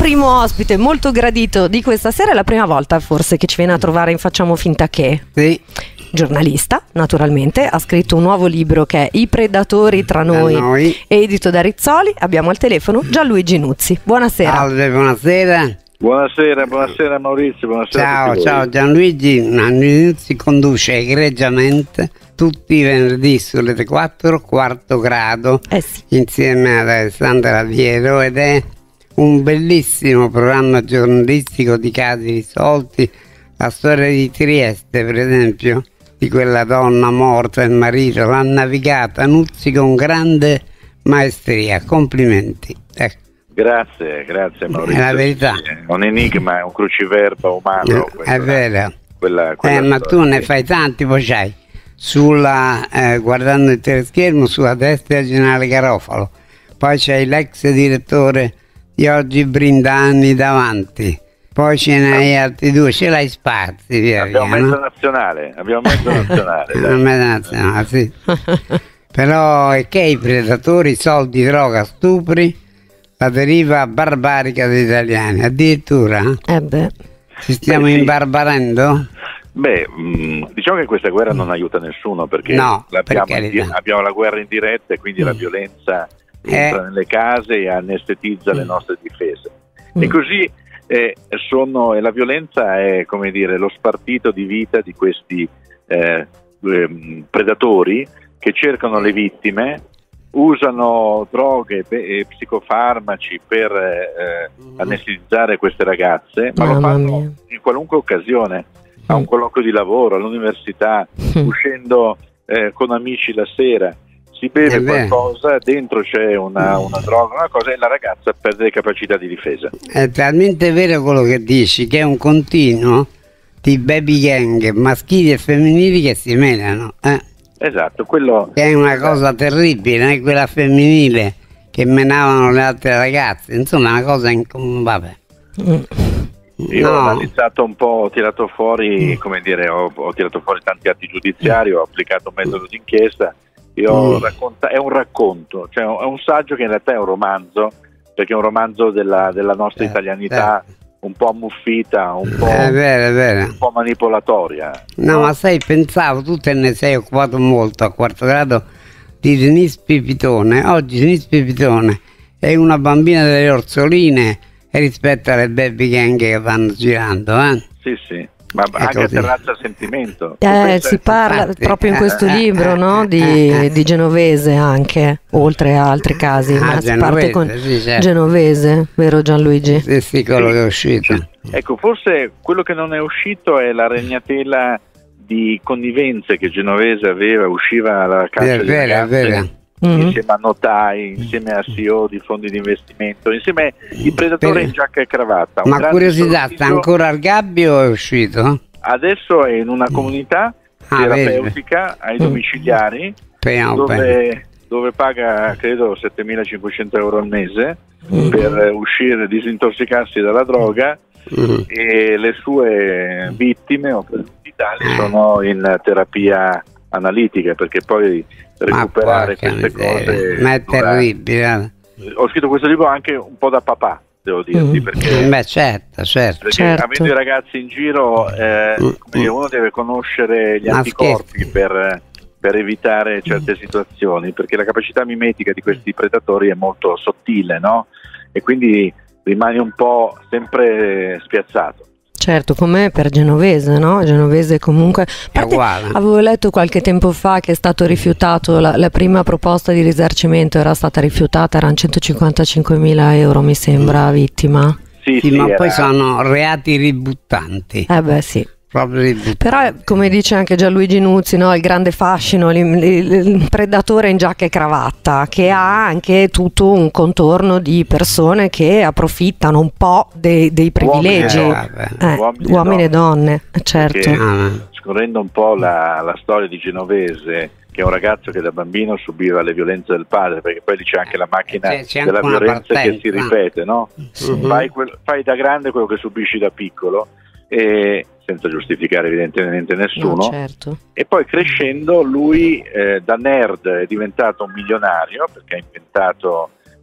primo ospite molto gradito di questa sera. È la prima volta forse che ci viene a trovare in Facciamo Finta Che. Sì. Giornalista, naturalmente, ha scritto un nuovo libro che è I predatori tra noi, edito da Rizzoli. Abbiamo al telefono Gianluigi Nuzzi. Buonasera. Salve, buonasera. Buonasera Maurizio, buonasera. Ciao Gianluigi Nuzzi conduce egregiamente tutti i venerdì sulle 4, quarto grado, sì, insieme ad Alessandra Aviero, ed è un bellissimo programma giornalistico di casi risolti. La storia di Trieste, per esempio, di quella donna morta, il marito, l'ha navigata Nuzzi con grande maestria. Complimenti. Ecco. Grazie Maurizio. È la verità. Sì, è un enigma, è un cruciverba umano. È vero. Quella Ma tu ne fai tanti, poi c'hai guardando il teleschermo sulla destra Generale Garofalo, poi c'hai l'ex direttore di Oggi Brindani davanti, poi ce n'hai altri due, ce l'hai sparsi via abbiamo via, mezzo no? nazionale, dai. Mezzo nazionale, sì. Però è che i predatori, soldi, droga, stupri, la deriva barbarica degli italiani, addirittura ci stiamo imbarbarendo? Diciamo che questa guerra non aiuta nessuno, perché abbiamo la guerra in diretta e quindi la violenza entra nelle case e anestetizza le nostre difese. E così la violenza è, come dire, lo spartito di vita di questi predatori che cercano le vittime, usano droghe e psicofarmaci per anestetizzare queste ragazze, ma lo fanno in qualunque occasione, a un colloquio di lavoro, all'università, uscendo con amici la sera, si beve qualcosa, dentro c'è una droga, una cosa, e la ragazza perde le capacità di difesa. È talmente vero quello che dici, che è un continuo di baby gang maschili e femminili che si menano. Esatto, quello è una cosa terribile, quella femminile che menavano le altre ragazze, insomma è una cosa vabbè. Io ho analizzato un po', ho tirato fuori, come dire, ho tirato fuori tanti atti giudiziari, ho applicato un metodo d'inchiesta, è un racconto, cioè è un saggio che in realtà è un romanzo, perché è un romanzo della nostra italianità, un po' ammuffita, un po', un po' manipolatoria. No, ma pensavo, tu te ne sei occupato molto a quarto grado di Denise Pipitone. Oggi Denise Pipitone è una bambina delle orsoline rispetto alle baby gang che vanno girando, Sì, ma anche a Terrazza Sentimento. Si parla proprio in questo libro, no? di Genovese anche, oltre a altri casi, ma si parte con Genovese, vero Gianluigi? Sì, quello che è uscito. Ecco, forse quello che non è uscito è la ragnatela di connivenze che Genovese usciva alla caccia di ragazze, insieme a notai, insieme a CEO di fondi di investimento, insieme ai predatori in giacca e cravatta. Ma curiosità, sta ancora al gabbio o è uscito? Adesso è in una comunità terapeutica ai domiciliari, dove paga credo 7.500 euro al mese per uscire, disintossicarsi dalla droga, e le sue vittime o presunti tali sono in terapia analitica, perché poi recuperare queste cose è terribile. Ho scritto questo libro anche un po' da papà, devo dirti, perché certo. Perché avendo i ragazzi in giro, uno deve conoscere gli anticorpi per evitare certe situazioni, perché la capacità mimetica di questi predatori è molto sottile, no? E quindi rimani un po' sempre spiazzato. Certo, come per Genovese, no? Genovese comunque avevo letto qualche tempo fa che è stato rifiutato la prima proposta di risarcimento, era stata rifiutata, erano 155.000 euro mi sembra vittima. Sì, ma poi sono reati ributtanti. Sì. Proprio però come dice anche Gianluigi Nuzzi, no? Il grande fascino, il predatore in giacca e cravatta, che ha anche tutto un contorno di persone che approfittano un po' dei privilegi, uomini e donne, certo. Scorrendo un po' la storia di Genovese, che è un ragazzo che da bambino subiva le violenze del padre, perché poi c'è anche la macchina della violenza che si ripete, no? Fai da grande quello che subisci da piccolo, e senza giustificare evidentemente nessuno, e poi crescendo lui da nerd è diventato un milionario, perché ha inventato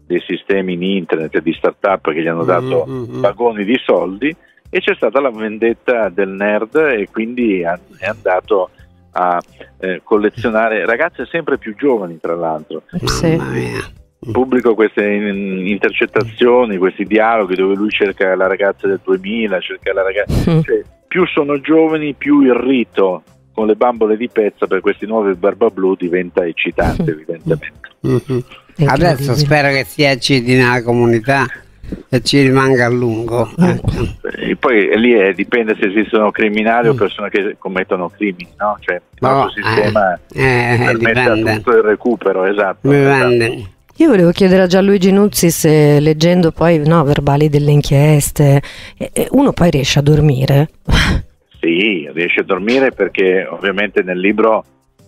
dei sistemi in internet e di start-up che gli hanno dato vagoni di soldi, e c'è stata la vendetta del nerd, e quindi è andato a collezionare ragazze sempre più giovani, tra l'altro. Mamma mia. Pubblico queste intercettazioni, questi dialoghi dove lui cerca la ragazza del 2000, cerca la ragazza, cioè, più sono giovani, più il rito con le bambole di pezza per questi nuovi Barbablù diventa eccitante, evidentemente. Adesso spero che si ecciti nella comunità e ci rimanga a lungo. E poi lì dipende se esistono criminali o persone che commettono crimini, no? Cioè il nostro sistema permette a tutto il recupero, esatto. Io volevo chiedere a Gianluigi Nuzzi se, leggendo poi verbali delle inchieste, uno poi riesce a dormire? Sì, riesce a dormire, perché ovviamente nel libro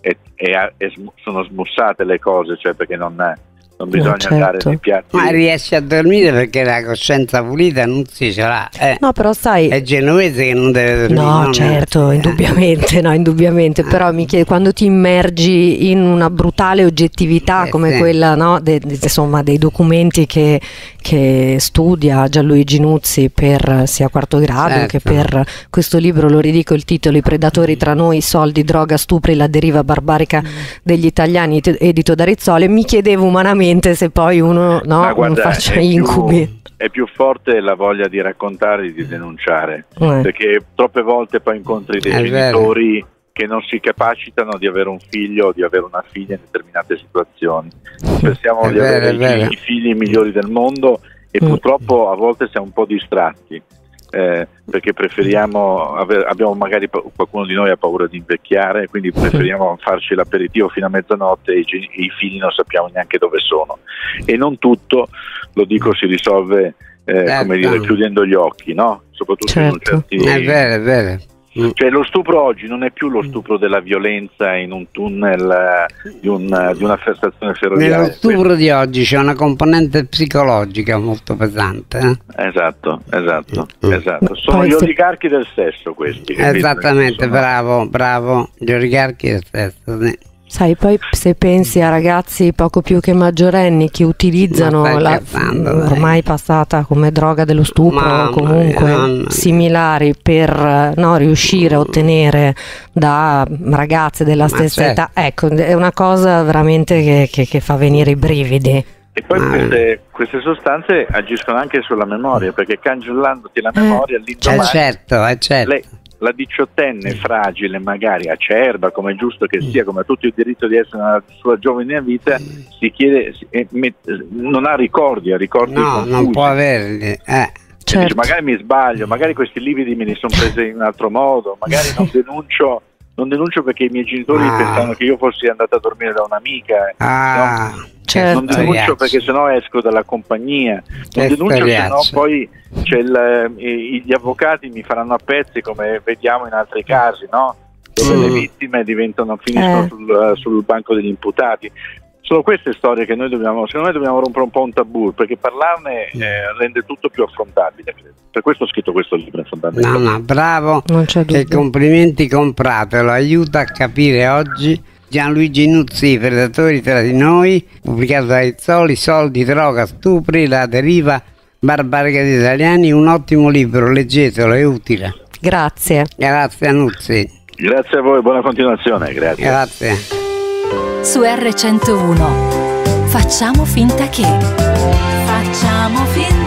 sono smussate le cose, cioè perché non bisogna andare nei piatti. Ma riesce a dormire perché la coscienza pulita non si ce l'ha. No, però sai, è genovese che non deve dormire. No, certo, indubbiamente, però mi chiedo, quando ti immergi in una brutale oggettività come quella, no, insomma, dei documenti che studia Gianluigi Nuzzi per sia quarto grado che per questo libro, lo ridico il titolo: I predatori tra noi, soldi, droga, stupri, la deriva barbarica degli italiani, edito da Rizzoli. Mi chiedevo umanamente se poi uno non faccia incubi. È più forte la voglia di raccontare e di denunciare, perché troppe volte poi incontri dei genitori che non si capacitano di avere un figlio o di avere una figlia in determinate situazioni. Pensiamo di avere i figli migliori del mondo, e purtroppo a volte siamo un po' distratti, perché preferiamo abbiamo magari qualcuno di noi ha paura di invecchiare, quindi preferiamo farci l'aperitivo fino a mezzanotte, e i figli non sappiamo neanche dove sono. E non tutto, lo dico, si risolve come dire, chiudendo gli occhi, no? Soprattutto in certi... È vero. Cioè lo stupro oggi non è più lo stupro della violenza in un tunnel di una stazione ferroviaria. Nello stupro di oggi c'è una componente psicologica molto pesante. Esatto. Sono gli oligarchi del sesso questi. Esattamente, bravo, gli oligarchi del sesso, sì. Sai, poi se pensi a ragazzi poco più che maggiorenni che utilizzano ormai passata come droga dello stupro o comunque similari per riuscire a ottenere da ragazze della stessa età, ecco, è una cosa veramente che fa venire i brividi. E poi queste sostanze agiscono anche sulla memoria, perché cancellandoti la memoria all'indomani certo. La diciottenne fragile, magari acerba, come è giusto che sia, come ha tutto il diritto di essere nella sua giovane vita, si chiede, non ha ricordi no, non può averli. Certo. Dice, magari mi sbaglio, magari questi lividi me li sono presi in un altro modo, magari non denuncio perché i miei genitori pensavano che io fossi andata a dormire da un'amica, no? Certo. Non denuncio perché sennò esco dalla compagnia, non denuncio sennò poi gli avvocati mi faranno a pezzi, come vediamo in altri casi, no? Dove le vittime finiscono sul banco degli imputati. Sono queste storie che secondo me dobbiamo rompere un po' un tabù, perché parlarne rende tutto più affrontabile, credo. Per questo ho scritto questo libro, fondamentalmente. No, bravo, e complimenti, compratelo, aiuta a capire oggi. Gianluigi Nuzzi, I predatori tra di noi, pubblicato da Rizzoli, soldi, droga, stupri, la deriva barbarica degli italiani, un ottimo libro, leggetelo, è utile. Grazie a Nuzzi. Grazie a voi, buona continuazione. Grazie. Su R101 facciamo finta che